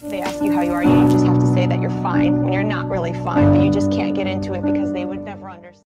They ask you how you are, you just have to say that you're fine when you're not really fine, but you just can't get into it because they would never understand.